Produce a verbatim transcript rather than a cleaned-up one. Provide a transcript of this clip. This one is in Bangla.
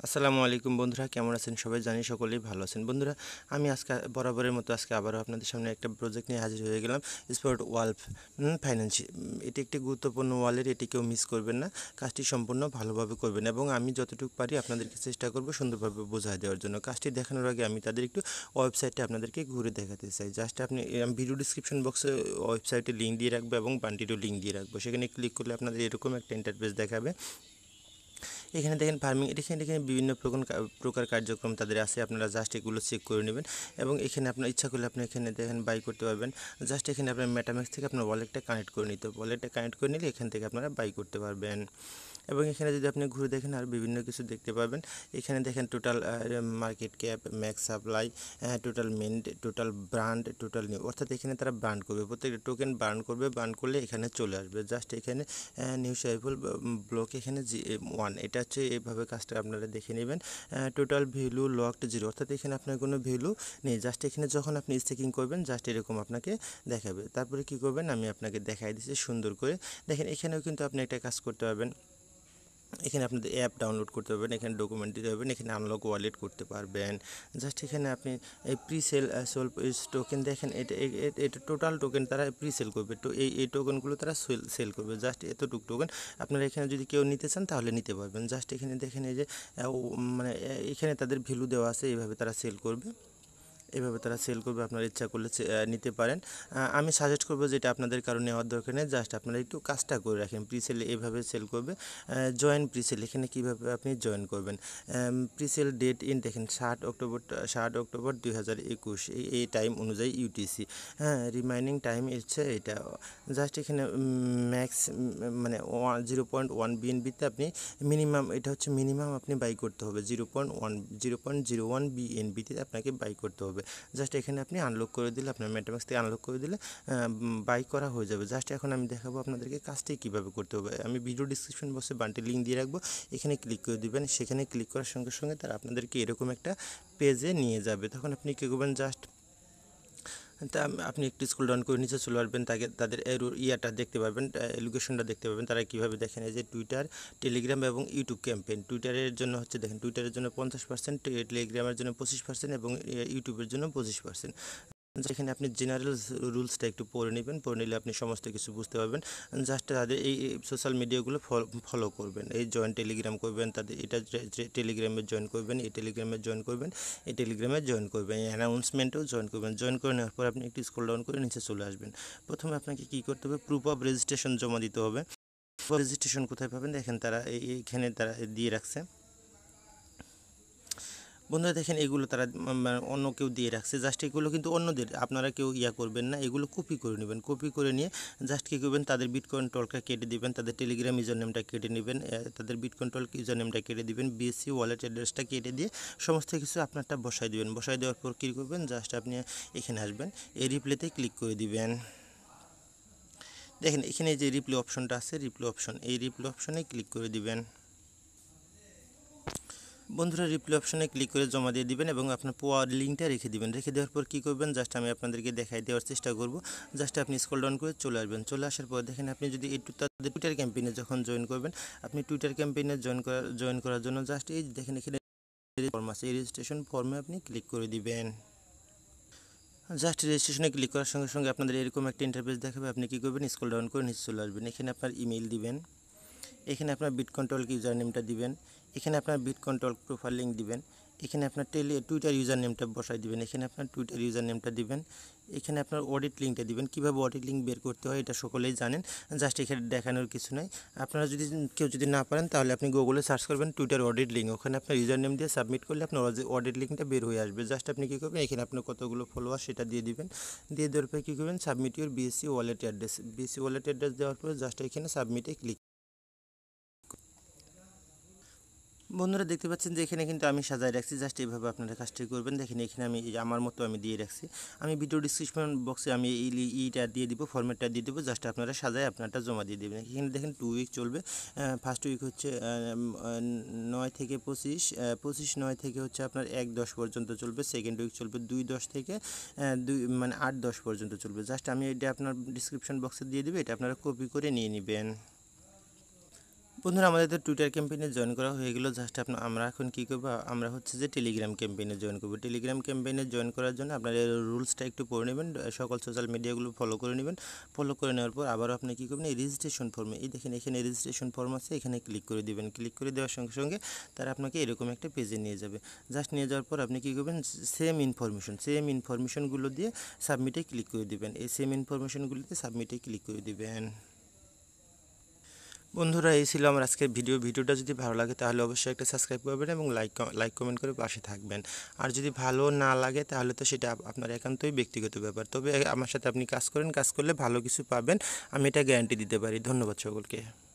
আসসালামু আলাইকুম বন্ধুরা, কেমন আছেন সবাই? জানি সকলেই ভালো আছেন। বন্ধুরা, আমি আজকে বরাবরের মতো আজকে আবারও আপনাদের সামনে একটা প্রজেক্ট নিয়ে হাজির হয়ে গেলাম। স্পট ওয়াল ফাইন্যান্সি। এটি একটি গুরুত্বপূর্ণ ওয়ালের, এটি কেউ মিস করবেন না। কাজটি সম্পূর্ণ ভালোভাবে করবেন এবং আমি যতটুকু পারি আপনাদেরকে চেষ্টা করব সুন্দরভাবে বোঝায় দেওয়ার জন্য। কাজটি দেখানোর আগে আমি তাদের একটু ওয়েবসাইটে আপনাদেরকে ঘুরে দেখাতে চাই। জাস্ট আপনি আমি ভিডিও ডিসক্রিপশন বক্সে ওয়েবসাইটে লিঙ্ক দিয়ে রাখবো এবং বান্টিরও লিঙ্ক দিয়ে রাখবো। সেখানে ক্লিক করলে আপনাদের এরকম একটা ইন্টারফেস দেখাবে। এখানে দেখেন ফার্মিং, এখানে এখানে বিভিন্ন প্রকার প্রকার কার্যক্রম তাদের আছে। আপনারা জাস্ট এগুলো চেক করে নেবেন এবং এখানে আপনার ইচ্ছা করলে আপনি এখানে দেখেন বাই করতে পারবেন। জাস্ট এখানে আপনার মেটাম্যাক্স থেকে আপনার ওয়ালেটটা কানেক্ট করে নিতে হবে। ওয়ালেটটা কানেক্ট করে নিলে এখান থেকে আপনারা বাই করতে পারবেন। এবং এখানে যদি আপনি ঘুরে দেখেন আর বিভিন্ন কিছু দেখতে পাবেন। এখানে দেখেন total market cap, max supply, total মেন্ট, টোটাল ব্র্যান্ড, টোটাল নিউ, অর্থাৎ এখানে তারা ব্র্যান্ড করবে, প্রত্যেকটা টোকেন ব্র্যান্ড করবে। ব্র্যান্ড করলে এখানে চলে আসবে। জাস্ট এখানে নিউ সাইফুল ব্লক এখানে জি ওয়ান, এটা হচ্ছে এইভাবে কাজটা আপনারা দেখে নেবেন। টোটাল ভ্যালু লকড জিরো, অর্থাৎ এখানে আপনার কোনো ভ্যালু নেই। জাস্ট এখানে যখন আপনি স্টেকিং করবেন জাস্ট এরকম আপনাকে দেখাবে। তারপরে কি করবেন আমি আপনাকে দেখাই দিচ্ছি সুন্দর করে। দেখেন এখানেও কিন্তু আপনি একটা কাজ করতে পারবেন। এখানে আপনাদের অ্যাপ ডাউনলোড করতে পারবেন, এখানে ডকুমেন্ট দিতে পারবেন, এখানে আনলক ওয়ালেট করতে পারবেন। জাস্ট এখানে আপনি এই প্রি সেল সোল টোকেন দেখেন, এটা এটা টোটাল টোকেন তারা প্রি সেল করবে। তো এই এই টোকেনগুলো তারা সেল সেল করবে। জাস্ট এতটুকু টোকেন আপনারা এখানে যদি কেউ নিতে চান তাহলে নিতে পারবেন। জাস্ট এখানে দেখেন এই যে মানে এখানে তাদের ভ্যালু দেওয়া আছে, এইভাবে তারা সেল করবে। এভাবে তারা সেল করবে, আপনারা ইচ্ছা করলে নিতে পারেন। আমি সাজেস্ট করবো যেটা আপনাদের কারণে নেওয়ার দরকার নেই। জাস্ট আপনারা একটু কাজটা করে রাখেন। প্রিসেল এভাবে সেল করবে। জয়েন প্রিসেল, এখানে কীভাবে আপনি জয়েন করবেন। প্রিসেল ডেট ইন দেখেন ষাট অক্টোবর ষাট অক্টোবর দুই হাজার একুশ এই এই টাইম অনুযায়ী ইউটিসি। হ্যাঁ, রিমাইনিং টাইম হচ্ছে এটা। জাস্ট এখানে ম্যাক্স মানে জিরো পয়েন্ট ওয়ান বিএনবিতে আপনি মিনিমাম, এটা হচ্ছে মিনিমাম আপনি বাই করতে হবে zero point one zero point zero one বিএনবিতে আপনাকে বাই করতে হবে। জাস্ট এখানে আপনি আনলক করে দিলে, আপনার মেটাম্যাক্স থেকে আনলক করে দিলে বাই করা হয়ে যাবে। জাস্ট এখন আমি দেখাবো আপনাদেরকে কাজটি কীভাবে করতে হবে। আমি ভিডিও ডিসক্রিপশন বক্সে বান্টি লিঙ্ক দিয়ে রাখবো, এখানে ক্লিক করে দিবেন। সেখানে ক্লিক করার সঙ্গে সঙ্গে তারা আপনাদেরকে এরকম একটা পেজে নিয়ে যাবে। তখন আপনি কী করবেন, জাস্ট তা আপনি একটু স্ক্রল ডাউন করে নিচে চলে আসবেন। তাকে তাদের ইয়াটা দেখতে পারবেন, লোকেশনটা দেখতে পাবেন। তারা কীভাবে দেখেন, এই যে টুইটার, টেলিগ্রাম এবং ইউটিউব ক্যাম্পেইন। টুইটারের জন্য হচ্ছে দেখেন, টুইটারের জন্য পঞ্চাশ পার্সেন্ট, টেলিগ্রামের জন্য পঁচিশ পার্সেন্ট এবং ইউটিউবের জন্য পঁচিশ পার্সেন্ট। যেখানে আপনি জেনারেল রুলসটা একটু পড়ে নেবেন, পড়ে নিলে আপনি সমস্ত কিছু বুঝতে পারবেন। জাস্ট তাদের এই সোশ্যাল মিডিয়াগুলো ফলো করবেন। এই জয়েন টেলিগ্রাম করবেন, তাদের এটা টেলিগ্রামে জয়েন করবেন, এই টেলিগ্রামে জয়েন করবেন, এই টেলিগ্রামে জয়েন করবেন, এই অ্যানাউন্সমেন্টেও জয়েন করবেন। জয়েন করে নেওয়ার পর আপনি একটু স্ক্রল ডাউন করে নিচে চলে আসবেন। প্রথমে আপনাকে কী করতে হবে, প্রুফ অফ রেজিস্ট্রেশন জমা দিতে হবে। রেজিস্ট্রেশন কোথায় পাবেন দেখেন, তারা এইখানে তারা দিয়ে রাখছে। বন্ধুরা দেখেন এগুলো তারা অন্য কেউ দিয়ে রাখছে। জাস্ট এগুলো কিন্তু অন্যদের, আপনারা কেউ ইয়া করবেন না, এগুলো কপি করে নেবেন। কপি করে নিয়ে জাস্ট কী করবেন, তাদের বিটকয়েন টলটা কেটে দিবেন, তাদের টেলিগ্রাম ইউজার নেমটা কেটে নেবেন, তাদের বিটকয়েন টল ইউজার নেমটা কেটে দিবেন, বিএসসি ওয়ালেট অ্যাড্রেসটা কেটে দিয়ে সমস্ত কিছু আপনারটা বসাই দিবেন। বসাই দেওয়ার পর কী করবেন, জাস্ট আপনি এখানে আসবেন, এই রিপ্লেতে ক্লিক করে দিবেন। দেখেন এখানে যে রিপ্লে অপশনটা আছে, রিপ্লে অপশন, এই রিপ্লে অপশনে ক্লিক করে দিবেন। বন্ধুরা রিপ্লে অপশনে ক্লিক করে জমা দিয়ে দিবেন এবং আপনার পোয়ার লিঙ্কটা রেখে দিবেন। রেখে দেওয়ার পর কী করবেন, জাস্ট আমি আপনাদেরকে দেখাই দেওয়ার চেষ্টা করব। জাস্ট আপনি স্ক্রল ডাউন করে চলে আসবেন। চলে আসার পর দেখেন আপনি যদি এই তাদের টুইটার ক্যাম্পেইনে যখন জয়েন করবেন, আপনি টুইটার ক্যাম্পেইনে জয়েন করার জয়েন করার জন্য জাস্ট এই দেখেন এখানে ফর্ম আছে, এই রেজিস্ট্রেশন ফর্মে আপনি ক্লিক করে দিবেন। জাস্ট রেজিস্ট্রেশনে ক্লিক করার সঙ্গে সঙ্গে আপনাদের এরকম একটা ইন্টারফেস দেখাবে। আপনি কী করবেন, স্ক্রল ডাউন করে নিচে চলে আসবেন। এখানে আপনার ইমেইল দিবেন, এখানে আপনার বিটকয়েন টল ইউজার নেমটা দিবেন, এখানে আপনার বিটকয়েন টল প্রোফাইল লিঙ্ক দিবেন, এখানে আপনার টেলি টুইটার ইউজার নেমটা বসাই দিবেন, এখানে আপনার টুইটার ইউজার নেমটা দিবেন, এখানে আপনার অডিট লিঙ্কটা দিবেন। কীভাবে অডিট লিঙ্ক বের করতে হয় এটা সকলেই জানেন, জাস্ট এখানে দেখানোর কিছু নাই। আপনারা যদি কেউ যদি না পারেন তাহলে আপনি গুগলে সার্চ করবেন টুইটার অডিট লিঙ্ক, ওখানে আপনার ইউজার নেম দিয়ে সাবমিট করলে আপনার অডিট লিঙ্কটা বের হয়ে আসবে। জাস্ট আপনি কী করবেন, এখানে আপনার কতগুলো ফলোয়ার সেটা দিয়ে দিবেন। দিয়ে দেওয়ার পরে কী করবেন, submit your BSC wallet address, BSC wallet address দেওয়ার পরে জাস্ট এখানে সাবমিটে ক্লিক। বন্ধুরা দেখতে পাচ্ছেন যে এখানে কিন্তু আমি সাজায় রাখছি। জাস্ট এইভাবে আপনারা কাজটি করবেন। দেখেন এখানে আমি আমার মতো আমি দিয়ে রাখছি। আমি ভিডিও ডিসক্রিপশন বক্সে আমি এই ইটা দিয়ে দিব, ফরম্যাটটা দিয়ে দেবো। জাস্ট আপনারা সাজায় আপনারটা জমা দিয়ে দেবেন। এখানে দেখেন টু উইক চলবে। ফার্স্ট উইক হচ্ছে নয় থেকে পঁচিশ, পঁচিশ নয় থেকে হচ্ছে আপনার এক দশ পর্যন্ত চলবে। সেকেন্ড উইক চলবে দুই দশ থেকে দুই মানে আট দশ পর্যন্ত চলবে। জাস্ট আমি এটা আপনার ডিসক্রিপশন বক্সে দিয়ে দেবো, এটা আপনারা কপি করে নিয়ে নেবেন। বন্ধুরা আমাদের তো টুইটার ক্যাম্পেইনে জয়েন করা হয়ে গেল। জাস্ট আপনার আমরা এখন কী করবো, আমরা হচ্ছে যে টেলিগ্রাম ক্যাম্পেইনে জয়েন করবো। টেলিগ্রাম ক্যাম্পেইনে জয়েন করার জন্য আপনার এই রুলসটা একটু পড়ে নেবেন, সকল সোশ্যাল মিডিয়াগুলো ফলো করে নেবেন। ফলো করে নেওয়ার পর আবারও আপনি কী করবেন, এই রেজিস্ট্রেশন ফর্মে, এই দেখেন এখানে রেজিস্ট্রেশন ফর্ম আছে, এখানে ক্লিক করে দিবেন। ক্লিক করে দেওয়ার সঙ্গে সঙ্গে তারা আপনাকে এরকম একটা পেজে নিয়ে যাবে। জাস্ট নিয়ে যাওয়ার পর আপনি কী করবেন, সেম ইনফরমেশন সেম ইনফরমেশনগুলো দিয়ে সাবমিটে ক্লিক করে দিবেন। এই সেম ইনফরমেশনগুলো দিয়ে সাবমিটে ক্লিক করে দিবেন। বন্ধুরা এই ছিল আমার আজকের ভিডিও। ভিডিওটা যদি ভালো লাগে তাহলে অবশ্যই একটা সাবস্ক্রাইব করবেন এবং লাইক লাইক কমেন্ট করে পাশে থাকবেন। আর যদি ভালো না লাগে তাহলে তো সেটা আপনার একান্তই ব্যক্তিগত ব্যাপার। তবে আমার সাথে আপনি কাজ করেন, কাজ করলে ভালো কিছু পাবেন, আমি এটা গ্যারান্টি দিতে পারি। ধন্যবাদ সকলকে।